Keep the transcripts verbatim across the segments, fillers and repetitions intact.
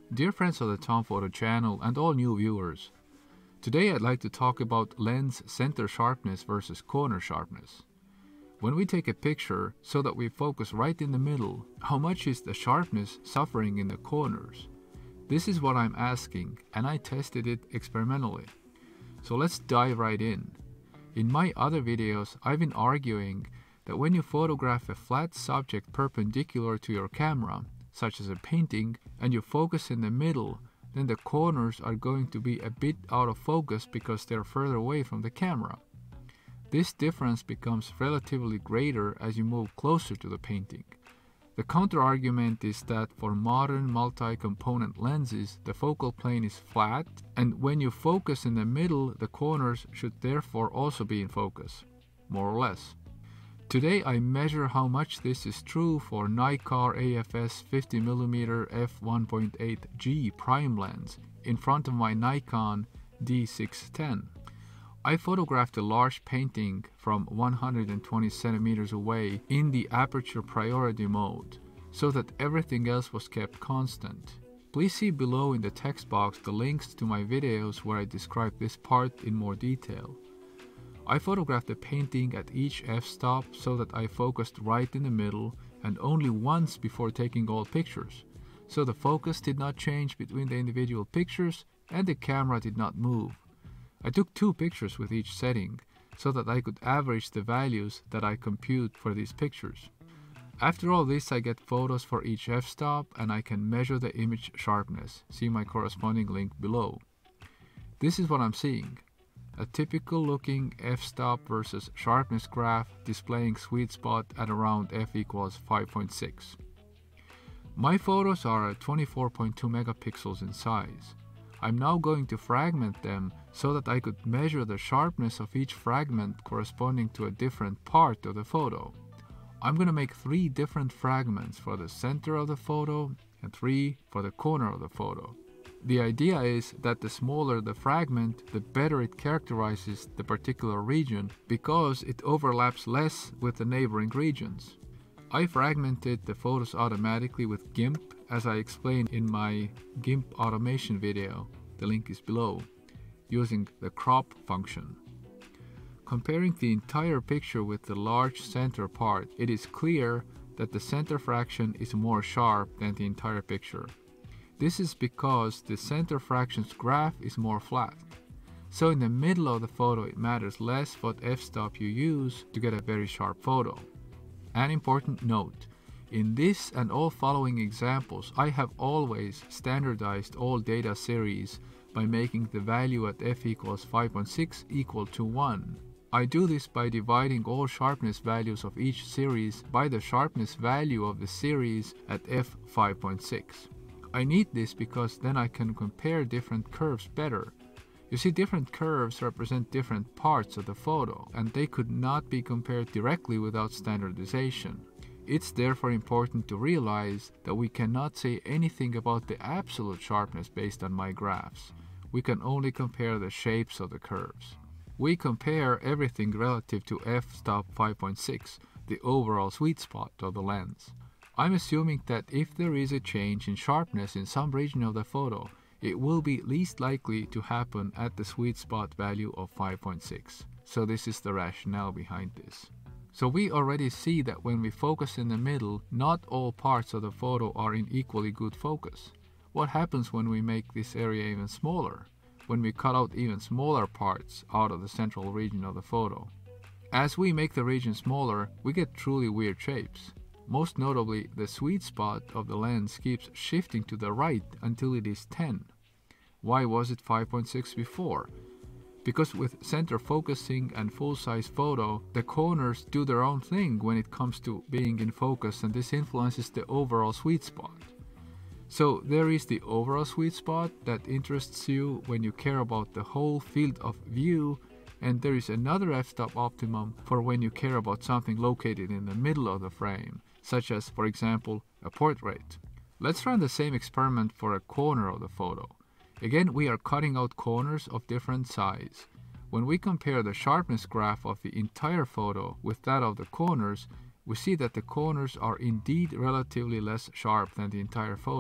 Dear friends of the Tom Photo channel and all new viewers, today I'd like to talk about lens center sharpness versus corner sharpness. When we take a picture so that we focus right in the middle, how much is the sharpness suffering in the corners? This is what I'm asking, and I tested it experimentally. So let's dive right in. In my other videos, I've been arguing that when you photograph a flat subject perpendicular to your camera, such as a painting, and you focus in the middle, then the corners are going to be a bit out of focus because they're further away from the camera. This difference becomes relatively greater as you move closer to the painting. The counter-argument is that for modern multi-component lenses, the focal plane is flat, and when you focus in the middle, the corners should therefore also be in focus, more or less. Today I measure how much this is true for Nikkor A F S fifty millimeter f one point eight G prime lens in front of my Nikon D six ten. I photographed a large painting from one hundred twenty centimeters away in the aperture priority mode, so that everything else was kept constant. Please see below in the text box the links to my videos where I describe this part in more detail. I photographed the painting at each f-stop so that I focused right in the middle and only once before taking all pictures, so the focus did not change between the individual pictures and the camera did not move. I took two pictures with each setting so that I could average the values that I compute for these pictures. After all this, I get photos for each f-stop and I can measure the image sharpness. See my corresponding link below. This is what I'm seeing. A typical looking f-stop versus sharpness graph displaying sweet spot at around f equals five point six. My photos are at twenty-four point two megapixels in size. I'm now going to fragment them so that I could measure the sharpness of each fragment corresponding to a different part of the photo. I'm going to make three different fragments for the center of the photo and three for the corner of the photo. The idea is that the smaller the fragment, the better it characterizes the particular region because it overlaps less with the neighboring regions. I fragmented the photos automatically with GIMP as I explained in my GIMP automation video, the link is below, using the crop function. Comparing the entire picture with the large center part, it is clear that the center fraction is more sharp than the entire picture. This is because the center fraction's graph is more flat. So in the middle of the photo it matters less what f-stop you use to get a very sharp photo. An important note, in this and all following examples I have always standardized all data series by making the value at f equals five point six equal to one. I do this by dividing all sharpness values of each series by the sharpness value of the series at f five point six. I need this because then I can compare different curves better. You see, different curves represent different parts of the photo, and they could not be compared directly without standardization. It's therefore important to realize that we cannot say anything about the absolute sharpness based on my graphs. We can only compare the shapes of the curves. We compare everything relative to f-stop five point six, the overall sweet spot of the lens. I'm assuming that if there is a change in sharpness in some region of the photo, it will be least likely to happen at the sweet spot value of five point six. So this is the rationale behind this. So we already see that when we focus in the middle, not all parts of the photo are in equally good focus. What happens when we make this area even smaller? When we cut out even smaller parts out of the central region of the photo? As we make the region smaller, we get truly weird shapes. Most notably, the sweet spot of the lens keeps shifting to the right until it is ten. Why was it five point six before? Because with center focusing and full-size photo, the corners do their own thing when it comes to being in focus, and this influences the overall sweet spot. So there is the overall sweet spot that interests you when you care about the whole field of view, and there is another f-stop optimum for when you care about something located in the middle of the frame, such as, for example, a portrait. Let's run the same experiment for a corner of the photo. Again, we are cutting out corners of different size. When we compare the sharpness graph of the entire photo with that of the corners, we see that the corners are indeed relatively less sharp than the entire photo.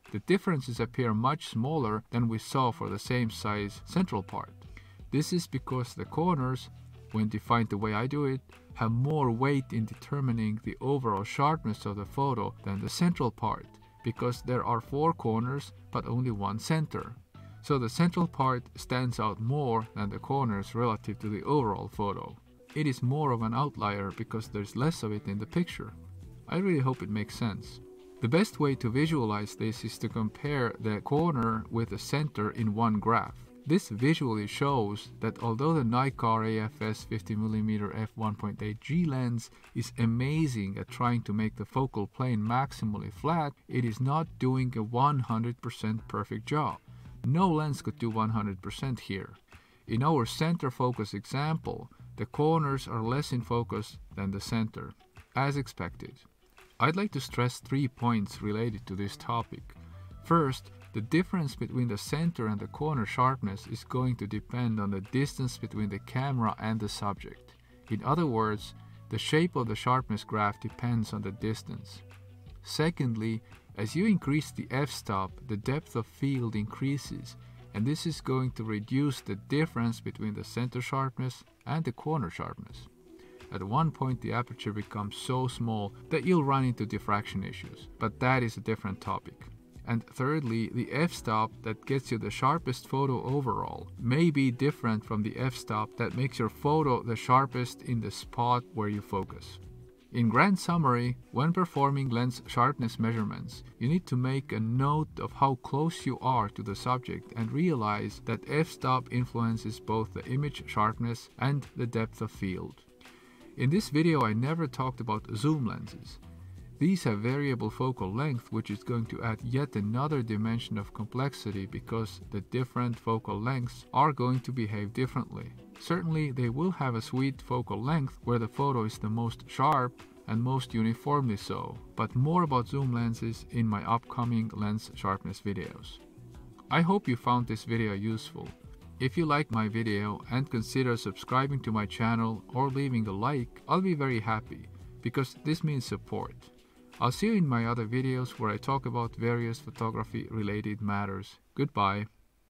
the differences appear much smaller than we saw for the same size central part. This is because the corners, when defined the way I do it, have more weight in determining the overall sharpness of the photo than the central part, because there are four corners but only one center. So the central part stands out more than the corners relative to the overall photo. It is more of an outlier because there's less of it in the picture. I really hope it makes sense. The best way to visualize this is to compare the corner with the center in one graph. This visually shows that although the Nikkor A F S fifty millimeter f one point eight G lens is amazing at trying to make the focal plane maximally flat, it is not doing a one hundred percent perfect job. No lens could do one hundred percent here. In our center focus example, the corners are less in focus than the center, as expected. I'd like to stress three points related to this topic. First, the difference between the center and the corner sharpness is going to depend on the distance between the camera and the subject. In other words, the shape of the sharpness graph depends on the distance. Secondly, as you increase the f-stop, the depth of field increases, and this is going to reduce the difference between the center sharpness and the corner sharpness. At one point the aperture becomes so small that you'll run into diffraction issues, but that is a different topic. And thirdly, the f-stop that gets you the sharpest photo overall may be different from the f-stop that makes your photo the sharpest in the spot where you focus. In grand summary, when performing lens sharpness measurements, you need to make a note of how close you are to the subject and realize that f-stop influences both the image sharpness and the depth of field. In this video I never talked about zoom lenses. These have variable focal length, which is going to add yet another dimension of complexity because the different focal lengths are going to behave differently. Certainly they will have a sweet focal length where the photo is the most sharp and most uniformly so, but more about zoom lenses in my upcoming lens sharpness videos. I hope you found this video useful. If you like my video and consider subscribing to my channel or leaving a like, I'll be very happy because this means support. I'll see you in my other videos where I talk about various photography related matters. Goodbye.